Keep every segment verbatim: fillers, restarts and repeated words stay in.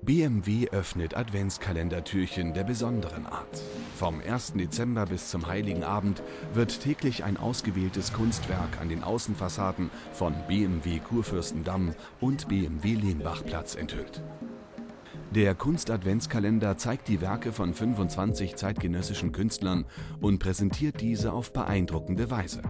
B M W öffnet Adventskalendertürchen der besonderen Art. Vom ersten Dezember bis zum Heiligen Abend wird täglich ein ausgewähltes Kunstwerk an den Außenfassaden von B M W Kurfürstendamm und B M W Lehmbachplatz enthüllt. Der Kunst-Adventskalender zeigt die Werke von fünfundzwanzig zeitgenössischen Künstlern und präsentiert diese auf beeindruckende Weise.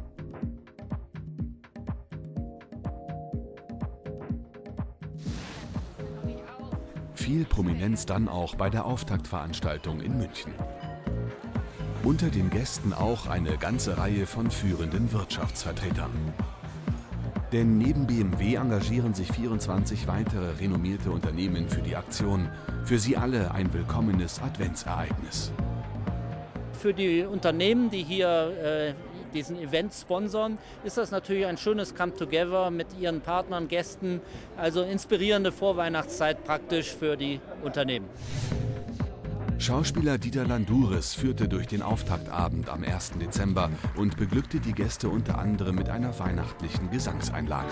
Viel Prominenz dann auch bei der Auftaktveranstaltung in München. Unter den Gästen auch eine ganze Reihe von führenden Wirtschaftsvertretern. Denn neben B M W engagieren sich vierundzwanzig weitere renommierte Unternehmen für die Aktion. Für sie alle ein willkommenes Adventsereignis. Für die Unternehmen, die hier äh, diesen Event sponsern, ist das natürlich ein schönes Come-Together mit ihren Partnern, Gästen. Also inspirierende Vorweihnachtszeit praktisch für die Unternehmen. Schauspieler Dieter Landouris führte durch den Auftaktabend am ersten Dezember und beglückte die Gäste unter anderem mit einer weihnachtlichen Gesangseinlage.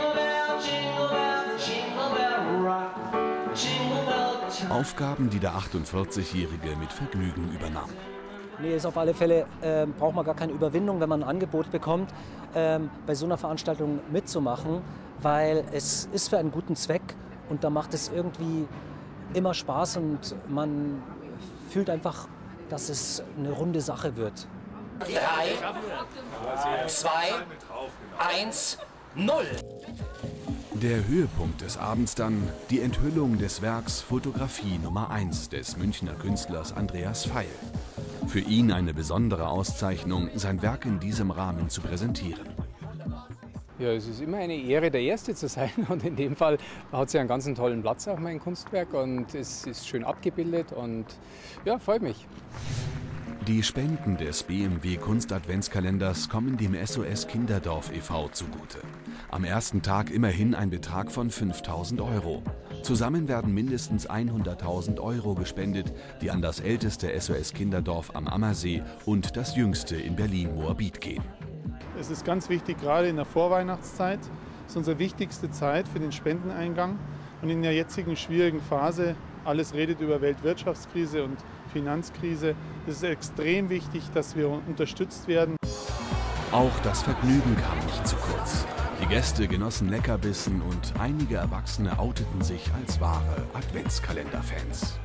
Aufgaben, die der achtundvierzigjährige mit Vergnügen übernahm. Nee, ist auf alle Fälle, äh, braucht man gar keine Überwindung, wenn man ein Angebot bekommt, ähm, bei so einer Veranstaltung mitzumachen, weil es ist für einen guten Zweck und da macht es irgendwie immer Spaß und man fühlt einfach, dass es eine runde Sache wird. drei, zwei, eins, null. Der Höhepunkt des Abends dann die Enthüllung des Werks Fotografie Nummer eins des Münchner Künstlers Andreas Feil. Für ihn eine besondere Auszeichnung, sein Werk in diesem Rahmen zu präsentieren. Ja, es ist immer eine Ehre, der Erste zu sein und in dem Fall hat es ja einen ganz tollen Platz auch mein Kunstwerk und es ist schön abgebildet und ja, freut mich. Die Spenden des B M W Kunst-Adventskalenders kommen dem S O S Kinderdorf e V zugute. Am ersten Tag immerhin ein Betrag von fünftausend Euro. Zusammen werden mindestens hunderttausend Euro gespendet, die an das älteste S O S Kinderdorf am Ammersee und das jüngste in Berlin-Moabit gehen. Es ist ganz wichtig, gerade in der Vorweihnachtszeit, das ist unsere wichtigste Zeit für den Spendeneingang. Und in der jetzigen schwierigen Phase, alles redet über Weltwirtschaftskrise und Finanzkrise, ist es extrem wichtig, dass wir unterstützt werden. Auch das Vergnügen kam nicht zu kurz. Die Gäste genossen Leckerbissen und einige Erwachsene outeten sich als wahre Adventskalender-Fans.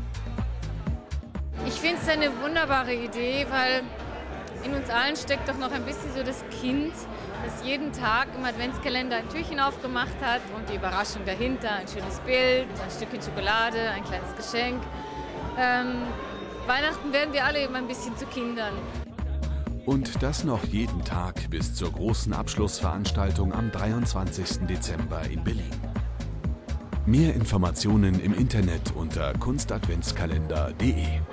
Ich finde es eine wunderbare Idee, weil in uns allen steckt doch noch ein bisschen so das Kind, das jeden Tag im Adventskalender ein Türchen aufgemacht hat und die Überraschung dahinter, ein schönes Bild, ein Stückchen Schokolade, ein kleines Geschenk. Ähm, Weihnachten werden wir alle immer ein bisschen zu Kindern. Und das noch jeden Tag bis zur großen Abschlussveranstaltung am dreiundzwanzigsten Dezember in Berlin. Mehr Informationen im Internet unter kunstadventskalender punkt de.